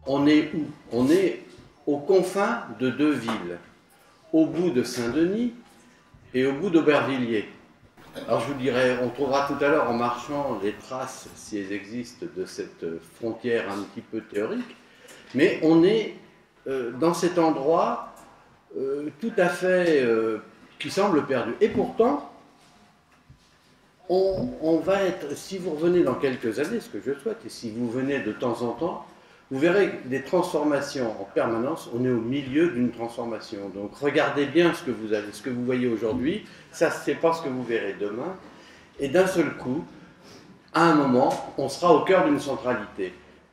on est où? On est aux confins de deux villes, au bout de Saint-Denis et au bout d'Aubervilliers. Alors je vous dirais, on trouvera tout à l'heure en marchant les traces, si elles existent, de cette frontière un petit peu théorique, mais on est dans cet endroit tout à fait qui semble perdu. Et pourtant, on va être, si vous revenez dans quelques années, ce que je souhaite, et si vous venez de temps en temps, vous verrez des transformations en permanence. On est au milieu d'une transformation. Donc regardez bien ce que vous voyez aujourd'hui. Ça, c'est pas ce que vous verrez demain. Et d'un seul coup, à un moment, on sera au cœur d'une centralité.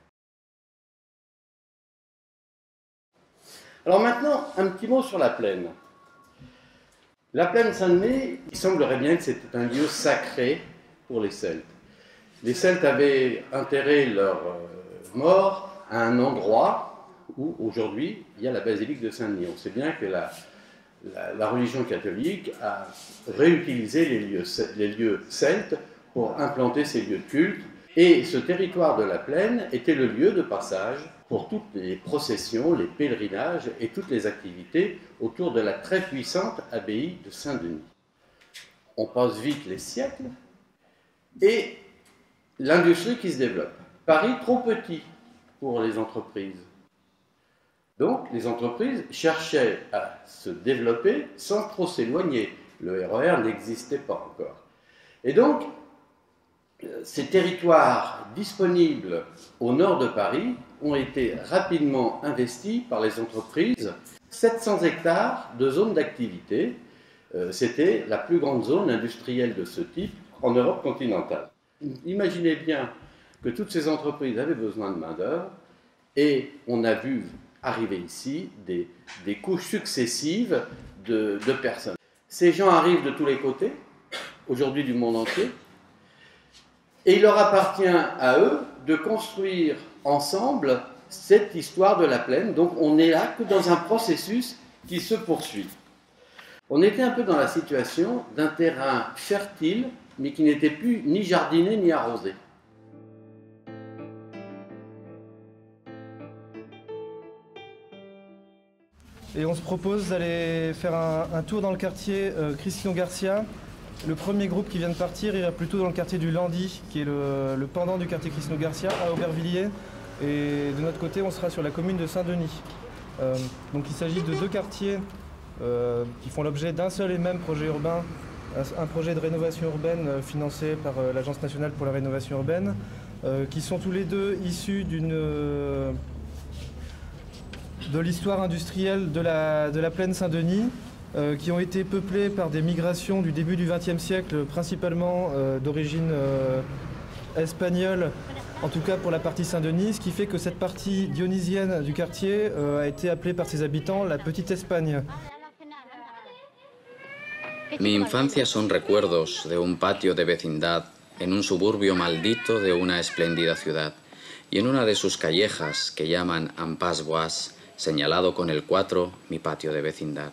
Alors maintenant, un petit mot sur la plaine. La plaine Saint-Denis, il semblerait bien que c'était un lieu sacré pour les Celtes. Les Celtes avaient enterré leurs morts à un endroit où aujourd'hui il y a la basilique de Saint-Denis. On sait bien que la religion catholique a réutilisé les lieux celtes pour implanter ces lieux de culte. Et ce territoire de la plaine était le lieu de passage pour toutes les processions, les pèlerinages et toutes les activités autour de la très puissante abbaye de Saint-Denis. On passe vite les siècles et l'industrie qui se développe. Paris trop petit pour les entreprises. Donc les entreprises cherchaient à se développer sans trop s'éloigner. Le RER n'existait pas encore. Et donc, ces territoires disponibles au nord de Paris ont été rapidement investis par les entreprises. 700 hectares de zones d'activité, c'était la plus grande zone industrielle de ce type en Europe continentale. Imaginez bien que toutes ces entreprises avaient besoin de main-d'œuvre et on a vu arriver ici des couches successives de personnes. Ces gens arrivent de tous les côtés, aujourd'hui du monde entier, et il leur appartient à eux de construire ensemble cette histoire de la plaine. Donc on n'est là que dans un processus qui se poursuit. On était un peu dans la situation d'un terrain fertile, mais qui n'était plus ni jardiné ni arrosé. Et on se propose d'aller faire un tour dans le quartier Cristino Garcia. Le premier groupe qui vient de partir ira plutôt dans le quartier du Landy, qui est le pendant du quartier Cristino Garcia, à Aubervilliers. Et de notre côté, on sera sur la commune de Saint-Denis. Donc il s'agit de deux quartiers qui font l'objet d'un seul et même projet urbain, un projet de rénovation urbaine financé par l'Agence nationale pour la rénovation urbaine, qui sont tous les deux issus de l'histoire industrielle de la plaine Saint-Denis, qui ont été peuplés par des migrations du début du XXe siècle, principalement d'origine espagnole, en tout cas pour la partie Saint-Denis, ce qui fait que cette partie dionysienne du quartier a été appelée par ses habitants la Petite Espagne. Mi infancia son recuerdos de un patio de vecindad en un suburbio maldito de una espléndida ciudad y en una de sus callejas que llaman Ampas-Bois, señalado con el 4, mi patio de vecindad.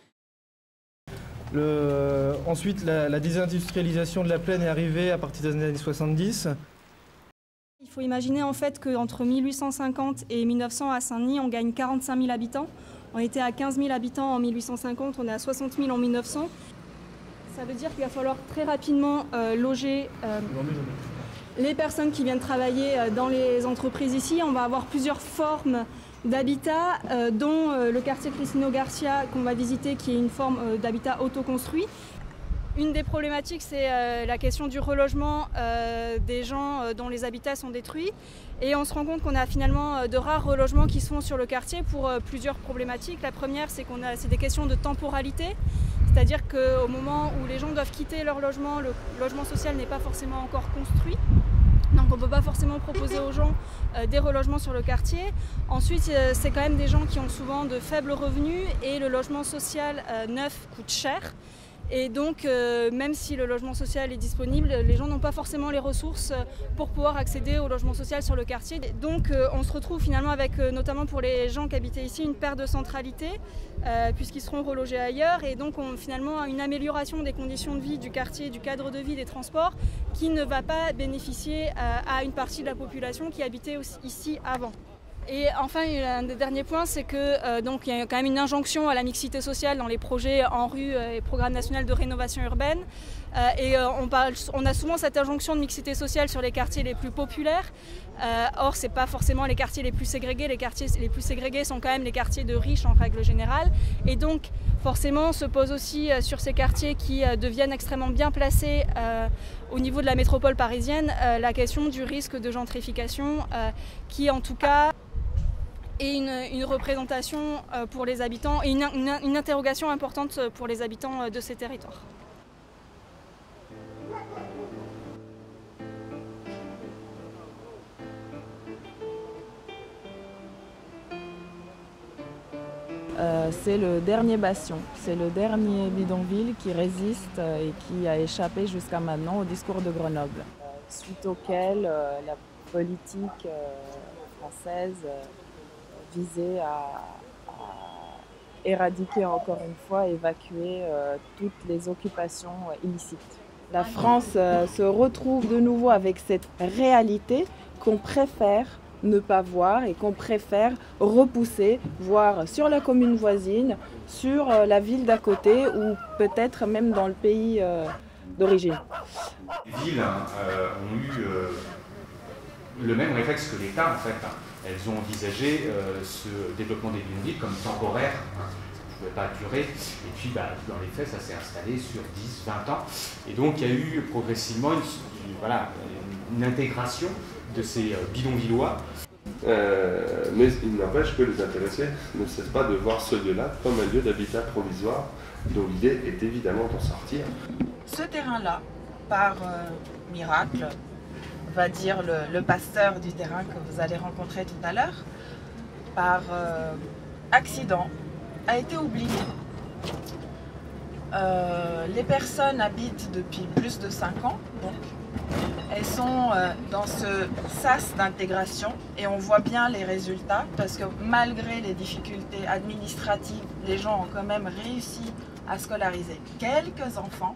Ensuite, la désindustrialisation de la plaine est arrivée à partir des années 70. Il faut imaginer en fait qu'entre 1850 et 1900 à Saint-Denis, on gagne 45 000 habitants. On était à 15 000 habitants en 1850, on est à 60 000 en 1900. Ça veut dire qu'il va falloir très rapidement loger les personnes qui viennent travailler dans les entreprises ici. On va avoir plusieurs formes d'habitat, dont le quartier Cristino Garcia qu'on va visiter, qui est une forme d'habitat autoconstruit. Une des problématiques, c'est la question du relogement des gens dont les habitats sont détruits. Et on se rend compte qu'on a finalement de rares relogements qui se font sur le quartier pour plusieurs problématiques. La première, c'est c'est des questions de temporalité. C'est-à-dire qu'au moment où les gens doivent quitter leur logement, le logement social n'est pas forcément encore construit. Donc on ne peut pas forcément proposer aux gens des relogements sur le quartier. Ensuite, c'est quand même des gens qui ont souvent de faibles revenus et le logement social neuf coûte cher. Et donc, même si le logement social est disponible, les gens n'ont pas forcément les ressources pour pouvoir accéder au logement social sur le quartier. Donc, on se retrouve finalement avec, notamment pour les gens qui habitaient ici, une perte de centralité, puisqu'ils seront relogés ailleurs. Et donc, finalement, une amélioration des conditions de vie du quartier, du cadre de vie, des transports, qui ne va pas bénéficier à une partie de la population qui habitait ici avant. Et enfin, un des derniers points, c'est que donc il y a quand même une injonction à la mixité sociale dans les projets en rue et programme national de rénovation urbaine. On a souvent cette injonction de mixité sociale sur les quartiers les plus populaires. Or, ce n'est pas forcément les quartiers les plus ségrégés. Les quartiers les plus ségrégés sont quand même les quartiers de riches en règle générale. Et donc, forcément, on se pose aussi sur ces quartiers qui deviennent extrêmement bien placés au niveau de la métropole parisienne la question du risque de gentrification qui, en tout cas, est une représentation pour les habitants et une interrogation importante pour les habitants de ces territoires. C'est le dernier bastion, c'est le dernier bidonville qui résiste et qui a échappé jusqu'à maintenant au discours de Grenoble, suite auquel la politique française visait à éradiquer encore une fois, évacuer toutes les occupations illicites. La France se retrouve de nouveau avec cette réalité qu'on préfère ne pas voir et qu'on préfère repousser, voire sur la commune voisine, sur la ville d'à côté ou peut-être même dans le pays d'origine. Les villes ont eu le même réflexe que l'État en fait. Elles ont envisagé ce développement des bidonvilles comme temporaire, ça ne pouvait pas durer, et puis dans les faits ça s'est installé sur 10, 20 ans, et donc il y a eu progressivement une intégration de ces bidonvillois. Mais il n'empêche que les intéressés ne cessent pas de voir ce lieu-là comme un lieu d'habitat provisoire dont l'idée est évidemment d'en sortir. Ce terrain-là, par miracle, va dire le pasteur du terrain que vous allez rencontrer tout à l'heure, par accident, a été oublié. Les personnes habitent depuis plus de 5 ans, donc elles sont dans ce sas d'intégration et on voit bien les résultats parce que malgré les difficultés administratives, les gens ont quand même réussi à scolariser quelques enfants.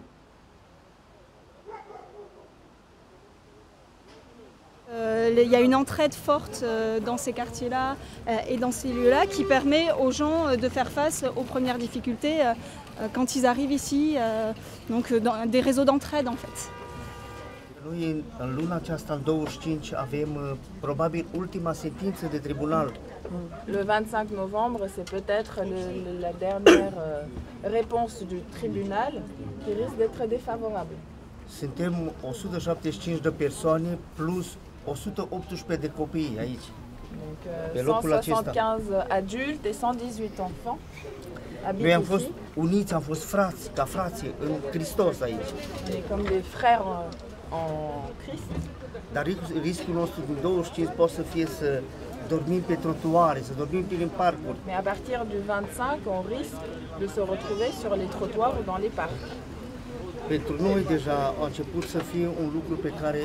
Il y a une entraide forte dans ces quartiers-là et dans ces lieux-là qui permet aux gens de faire face aux premières difficultés quand ils arrivent ici, donc dans des réseaux d'entraide en fait. Noi, în luna aceasta, în 25, avem probabil ultima sentință de tribunal. Le 25 novembre, c'est peut-être la dernière réponse du tribunal qui risque d'être défavorable. Suntem 175 de persoane plus 118 de copii aici. Donc 175 adultes et 118 enfants habitent Noi am ici. fost uniți, am fost frați, ca frații în Hristos aici. Et comme des frères en Christ. Dar riscul nostru din 25 poate să fie să dormim pe trotuare, să dormim prin parcuri. Mais à partir du 25, on risque de se retrouver sur les trottoirs ou dans les parcs. Pentru noi deja a început să fie un lucru pe care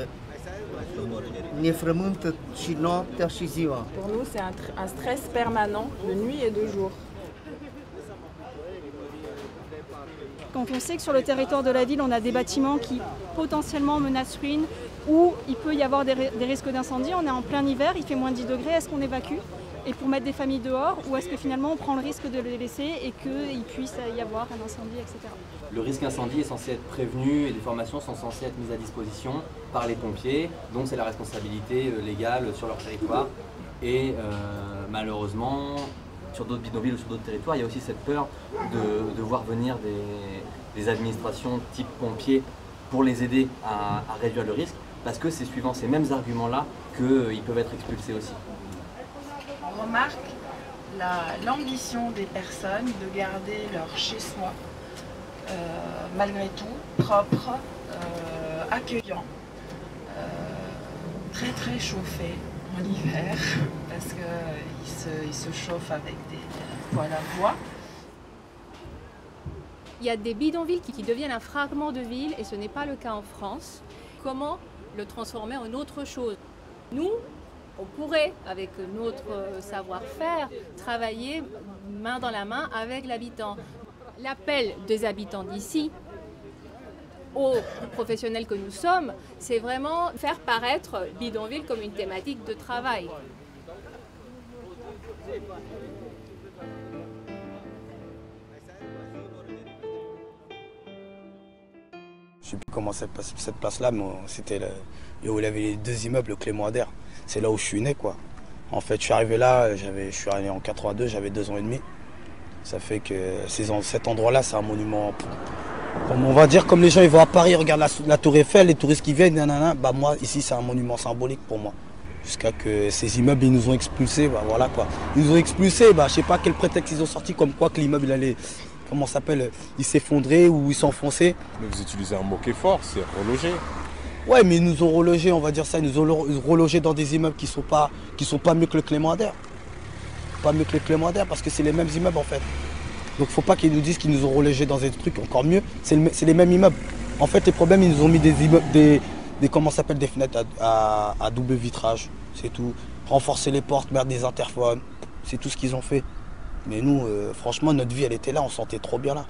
ne frământă și noaptea și ziua. Pour nous, c'est un stress permanent, de nuit et de jour. Quand on sait que sur le territoire de la ville, on a des bâtiments qui potentiellement menacent ruine, où il peut y avoir des risques d'incendie, on est en plein hiver, il fait moins de 10 degrés, est-ce qu'on évacue et pour mettre des familles dehors, ou est-ce que finalement on prend le risque de les laisser et qu'il puisse y avoir un incendie, etc. Le risque incendie est censé être prévenu et des formations sont censées être mises à disposition par les pompiers, donc c'est la responsabilité légale sur leur territoire. Et malheureusement, sur d'autres bidonvilles ou sur d'autres territoires, il y a aussi cette peur de voir venir des administrations type pompiers pour les aider à réduire le risque, parce que c'est suivant ces mêmes arguments-là qu'ils peuvent être expulsés aussi. On remarque l'ambition des personnes de garder leur chez-soi, malgré tout, propre, accueillant, très très chauffé en hiver, parce qu'ils se chauffent avec des poêles à bois. Il y a des bidonvilles qui deviennent un fragment de ville et ce n'est pas le cas en France. Comment le transformer en autre chose? Nous, on pourrait, avec notre savoir-faire, travailler main dans la main avec l'habitant. L'appel des habitants d'ici aux professionnels que nous sommes, c'est vraiment faire paraître bidonville comme une thématique de travail. Je sais plus comment cette place-là, mais c'était là où il y avait les deux immeubles, le Clément Ader. C'est là où je suis né, quoi. En fait, je suis arrivé là, je suis arrivé en 82, j'avais 2 ans et demi. Ça fait que cet endroit-là, c'est un monument. Comme on va dire, comme les gens ils vont à Paris, regardent la Tour Eiffel, les touristes qui viennent, nanana, bah moi, ici, c'est un monument symbolique pour moi. Jusqu'à que ces immeubles, ils nous ont expulsés, bah voilà quoi. Ils nous ont expulsés, bah je sais pas quel prétexte ils ont sorti, comme quoi que l'immeuble, il allait, comment ça s'appelle, il s'effondrait ou il s'enfonçait. Mais vous utilisez un mot qui est fort, c'est reloger. Ouais, mais ils nous ont relogés, on va dire ça, ils nous ont relogés dans des immeubles qui sont pas mieux que le Clément Ader. Pas mieux que le Clément Ader, parce que c'est les mêmes immeubles en fait. Donc faut pas qu'ils nous disent qu'ils nous ont relogés dans des trucs encore mieux, c'est les mêmes immeubles. En fait, les problèmes, ils nous ont mis des immeubles, des fenêtres à double vitrage, c'est tout. Renforcer les portes, mettre des interphones, c'est tout ce qu'ils ont fait. Mais nous, franchement, notre vie, elle était là, on se sentait trop bien là.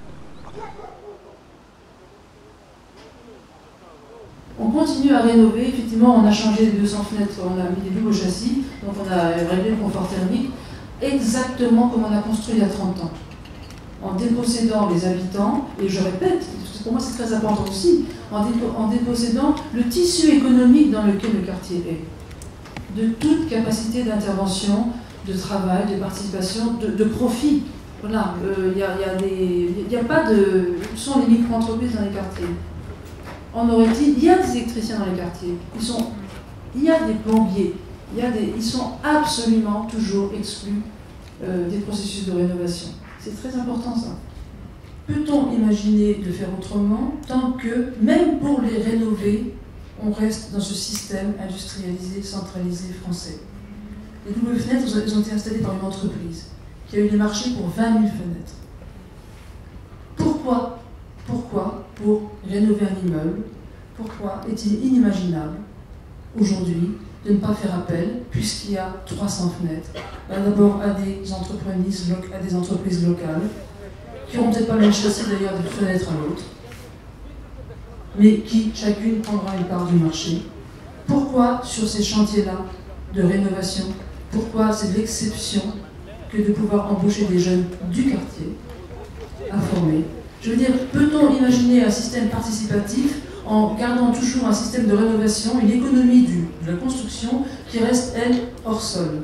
On continue à rénover, effectivement on a changé les 200 fenêtres, on a mis des nouveaux châssis, donc on a réglé le confort thermique, exactement comme on a construit il y a 30 ans. En dépossédant les habitants, et je répète, pour moi c'est très important aussi, en dépossédant le tissu économique dans lequel le quartier est, de toute capacité d'intervention, de travail, de participation, de profit. Voilà, il n'y a pas de... Ce sont les micro-entreprises dans les quartiers. En Auretti, il y a des électriciens dans les quartiers, il y a des plombiers, ils sont absolument toujours exclus des processus de rénovation. C'est très important ça. Peut-on imaginer de faire autrement tant que, même pour les rénover, on reste dans ce système industrialisé, centralisé français? Les doubles fenêtres, elles ont été installées par une entreprise qui a eu des marchés pour 20 000 fenêtres. Pourquoi pour rénover un immeuble, pourquoi est-il inimaginable aujourd'hui de ne pas faire appel, puisqu'il y a 300 fenêtres, d'abord à des entreprises locales, qui n'auront peut-être pas le même châssis d'ailleurs d'une fenêtre à l'autre, mais qui chacune prendra une part du marché. Pourquoi sur ces chantiers-là de rénovation, pourquoi c'est de l'exception que de pouvoir embaucher des jeunes du quartier à former? Je veux dire, peut-on imaginer un système participatif en gardant toujours un système de rénovation, une économie de la construction qui reste, elle, hors sol?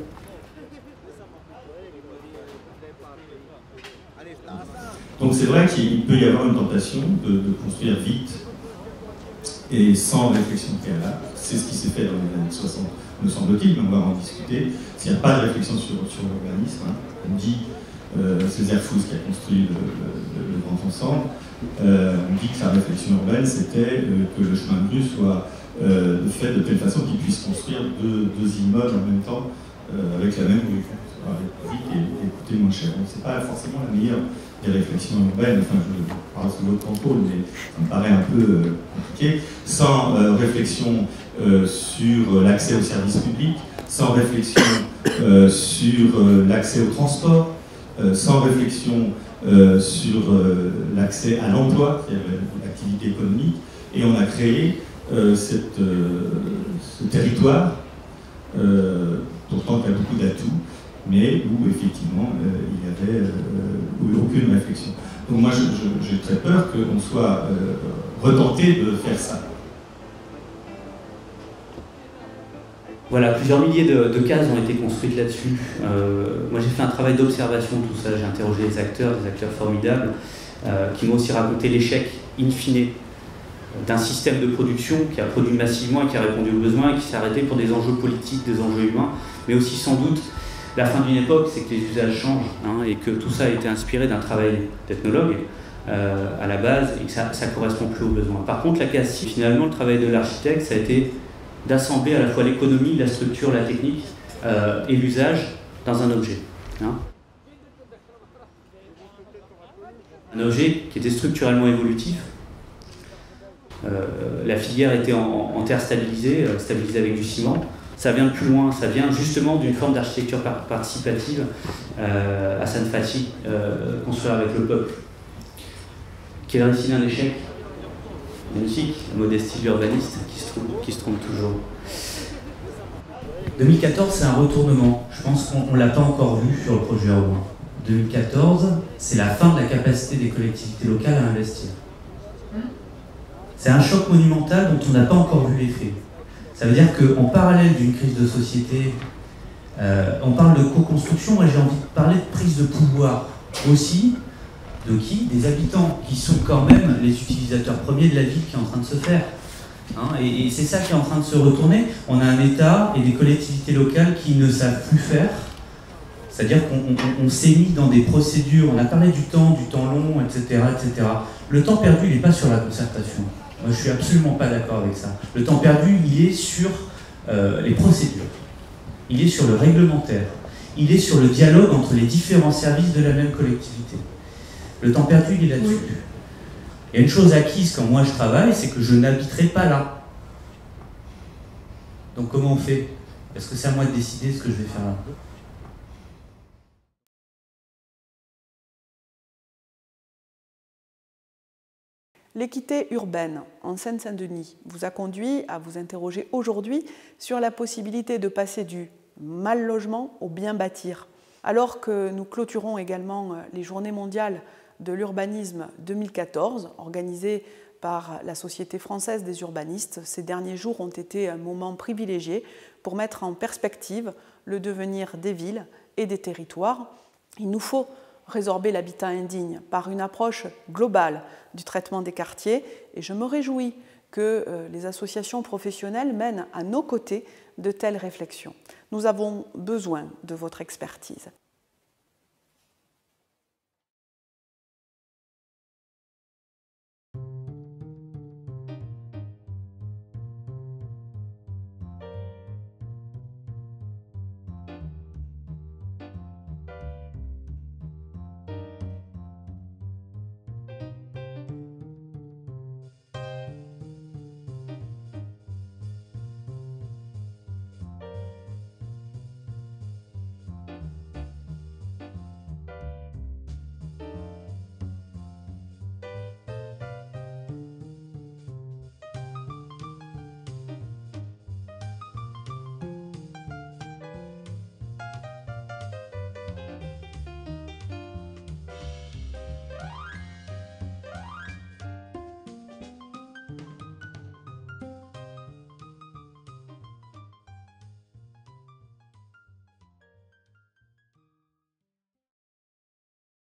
Donc c'est vrai qu'il peut y avoir une tentation de construire vite et sans réflexion préalable. C'est ce qui s'est fait dans les années 60, me semble-t-il, mais on va en discuter. S'il n'y a pas de réflexion sur l'urbanisme, on dit... Césaire Fous qui a construit le Grand Ensemble, on dit que sa réflexion urbaine c'était que le chemin de rue soit fait de telle façon qu'il puisse construire deux immeubles en même temps avec la même rue. Ça va aller vite et coûter moins cher. Donc c'est pas forcément la meilleure des réflexions urbaines, enfin je parle sous votre contrôle, mais ça me paraît un peu compliqué. Sans réflexion sur l'accès aux services publics, sans réflexion sur l'accès au transport, sans réflexion sur l'accès à l'emploi, qui est l'activité économique, et on a créé ce territoire, pourtant qui a beaucoup d'atouts, mais où effectivement il n'y avait aucune réflexion. Donc moi j'ai très peur qu'on soit retenté de faire ça. Voilà, plusieurs milliers de cases ont été construites là-dessus. Moi j'ai fait un travail d'observation de tout ça, j'ai interrogé des acteurs formidables, qui m'ont aussi raconté l'échec in fine d'un système de production qui a produit massivement et qui a répondu aux besoins et qui s'est arrêté pour des enjeux politiques, des enjeux humains, mais aussi sans doute la fin d'une époque, c'est que les usages changent, hein, et que tout ça a été inspiré d'un travail d'ethnologue à la base et que ça ne correspond plus aux besoins. Par contre, la case 6, finalement, le travail de l'architecte, ça a été d'assembler à la fois l'économie, la structure, la technique et l'usage dans un objet. Hein. Un objet qui était structurellement évolutif. La filière était en terre stabilisée, stabilisée avec du ciment. Ça vient de plus loin, ça vient justement d'une forme d'architecture participative, Hassan Fatih, construire avec le peuple, qui est le récit d'un échec magnifique, la modestie de l'urbaniste qui se trompe toujours. 2014, c'est un retournement. Je pense qu'on ne l'a pas encore vu sur le projet urbain. 2014, c'est la fin de la capacité des collectivités locales à investir. C'est un choc monumental dont on n'a pas encore vu l'effet. Ça veut dire qu'en parallèle d'une crise de société, on parle de co-construction, moi j'ai envie de parler de prise de pouvoir aussi. De qui? Des habitants, qui sont quand même les utilisateurs premiers de la ville qui est en train de se faire. Hein, et c'est ça qui est en train de se retourner. On a un État et des collectivités locales qui ne savent plus faire. C'est-à-dire qu'on s'est mis dans des procédures, on a parlé du temps long, etc., etc. Le temps perdu, il n'est pas sur la concertation. Moi, je ne suis absolument pas d'accord avec ça. Le temps perdu, il est sur les procédures. Il est sur le réglementaire. Il est sur le dialogue entre les différents services de la même collectivité. Le temps perdu, il est là-dessus. Il y a une chose acquise quand moi je travaille, c'est que je n'habiterai pas là. Donc comment on fait? Est-ce que c'est à moi de décider ce que je vais faire là? L'équité urbaine en Seine-Saint-Denis vous a conduit à vous interroger aujourd'hui sur la possibilité de passer du mal logement au bien bâtir. Alors que nous clôturons également les Journées mondiales de l'urbanisme 2014, organisées par la Société française des urbanistes, ces derniers jours ont été un moment privilégié pour mettre en perspective le devenir des villes et des territoires. Il nous faut résorber l'habitat indigne par une approche globale du traitement des quartiers et je me réjouis que les associations professionnelles mènent à nos côtés de telles réflexions. Nous avons besoin de votre expertise.